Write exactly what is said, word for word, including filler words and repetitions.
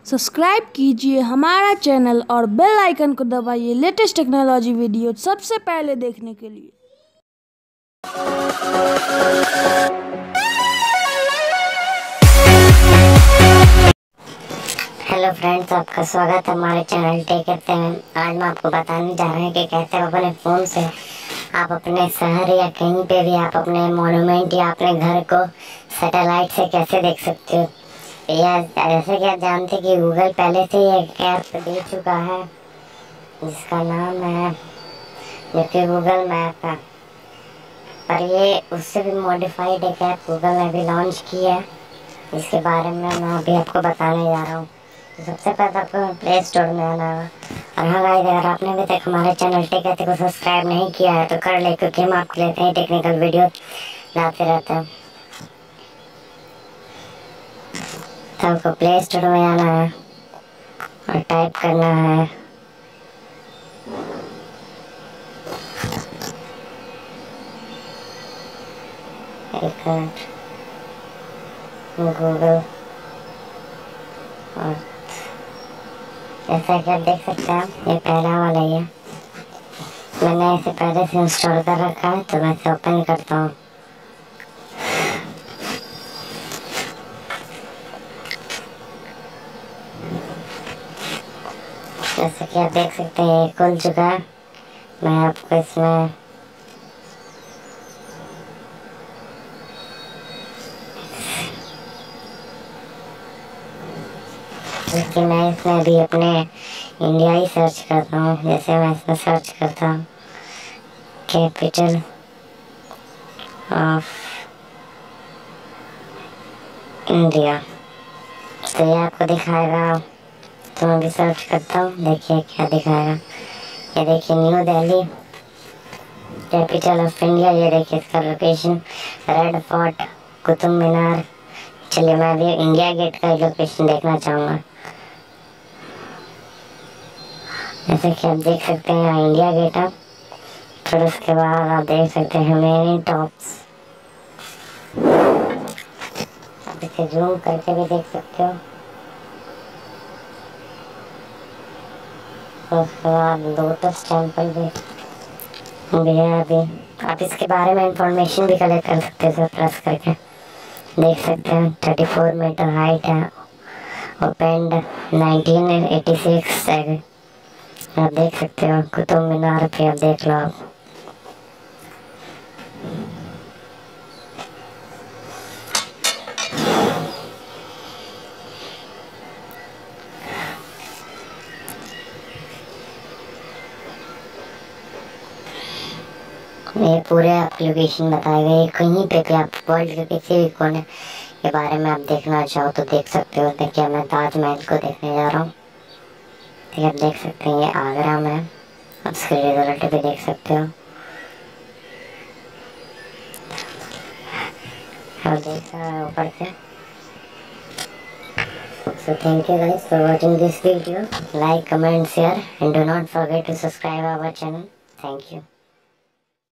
Subscribe कीजिए हमारा channel और बेल आइकन को दबाइए लेटेस्ट टेक्नोलॉजी वीडियो सबसे पहले देखने के लिए। हेलो फ्रेंड्स, आपका स्वागत है हमारे चैनल टेक करते हैं। आज मैं आपको बताने जा रहे हैं कि कैसे अपने फ़ोन से आप अपने शहर या कहीं पे भी आप अपने मोन्यूमेंट या अपने घर को सैटेलाइट से कैसे देख सकते हो। या जैसे कि आप जानते हैं कि गूगल पहले से ही एक ऐप दे चुका है जिसका नाम है जो कि गूगल मैप है, पर ये उससे भी मॉडिफाइड एक ऐप गूगल ने भी लॉन्च की है, जिसके बारे में मैं अभी आपको बताने जा रहा हूँ। तो सबसे पहले आपको प्ले स्टोर में आना होगा। और हाँ गाइस, अगर आपने अभी तक हमारे चैनल टेक कहते को सब्सक्राइब नहीं किया है तो कर ले, क्योंकि हम आपको लेते हैं टेक्निकल वीडियो लाते रहते हैं। तो आपको प्ले स्टोर में आना है और टाइप करना है एक मिनट गूगल। और जैसा कि आप देख सकते हैं, ये पहला वाला ही है। मैंने इसे पहले से इंस्टॉल कर रखा है, तो मैं इसे ओपन करता हूँ। जैसे कि आप देख सकते हैं ये खुल चुका है। मैं आपको इसमें जैसे मैं इसमें अभी अपने इंडिया ही सर्च करता हूँ। जैसे मैं इसमें सर्च करता हूँ कैपिटल ऑफ इंडिया, तो ये आपको दिखाएगा। तो मैं भी सर्च करता हूँ, देखिए क्या दिखाएगा। ये देखिए New Delhi capital of India. ये देखिए इसका location Red Fort, Qutub Minar. चलिए मैं अभी इंडिया गेट का लोकेशन देखना चाहूँगा। जैसे कि आप देख सकते हैं यहाँ इंडिया गेट है। फिर उसके बाद आप देख सकते हैं मेन टॉप्स। आप इसे जूम करके भी देख सकते हो। उसके बाद लोटस टेम्पल भी भी है। अभी आप इसके बारे में इंफॉर्मेशन भी कलेक्ट कर सकते हैं। प्रेस करके देख सकते हैं थर्टी फोर मीटर हाइट है, ओपनड नाइनटीन एटी सिक्स है। आप देख सकते हो कुतुब मीनार पे, आप देख लो आप। ये पूरे आप लोकेशन बताए गए, कहीं पे भी आप वर्ल्ड के किसी भी कोने के बारे में आप देखना चाहो तो देख सकते हो। देखिए मैं ताजमहल को देखने जा रहा हूँ। ठीक है, आप देख सकते हैं ये आगरा में। आप इसके रिजल्ट भी देख सकते हो। आप देख सकते हैं ऊपर से। So thank you guys for watching this video. Like, comment, share and do not forget to subscribe our channel. Thank you.